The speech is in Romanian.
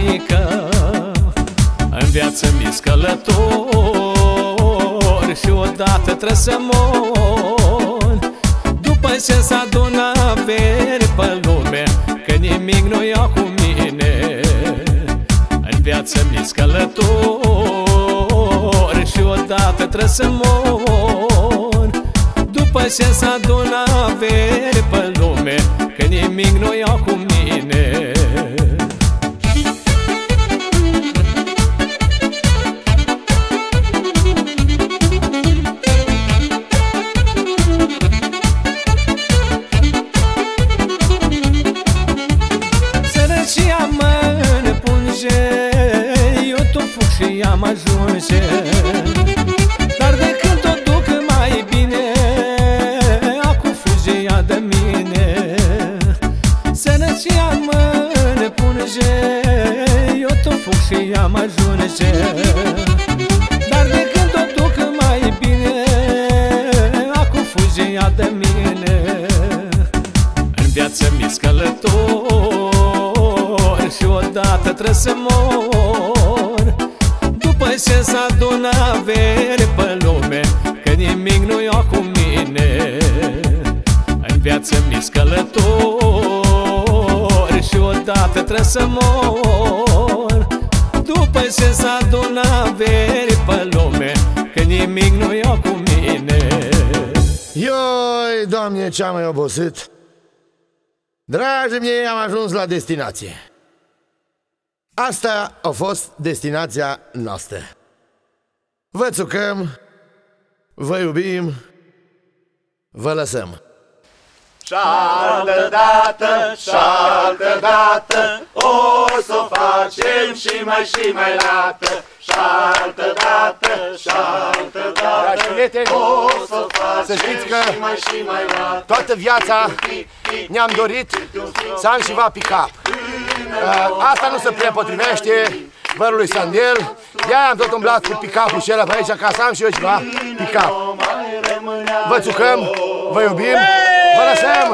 mică, în viață mi-s călător și odată trebuie să mor. După ce s-adună averi pe lume, că nimic nu ia cu mine. În viață mi-s călător și odată trebuie să mor. După ce s-adună averi pe lume, că nimic nu ia cu mine. Sărăcia mă împunge, eu tot fug și am ajunge. Dar de când tot duc mai bine, acum fuge ea de mine. Sărăcia mă împunge, eu tot fug și am ajunge. Dar de când tot duc mai bine, acum fuge ea de mine. În viață mi-s călător și odată trebuie să mor. După ce s-adună averi pe lume, că nimic nu ia cu mine. În viață mi-s călător și odată trebuie să mor. După ce s-adună averi pe lume, că nimic nu ia cu mine. Ioi, Doamne, ce-am mai obosit! Dragii mei, am ajuns la destinație. Asta a fost destinația noastră. Vă țucăm, vă iubim, vă lăsăm. Și-altă dată, o s-o facem și mai lată. Și-altă dată, o s-o facem și mai lată. Toată viața ne-am dorit să am și va pick-up. Asta nu se prea potrivește vărului Sandel. De-aia am tot umblat cu pick-up-ul și ăla pe aici, ca să am și eu ceva pick-up. Vă țucăm, vă iubim, vă lăsăm!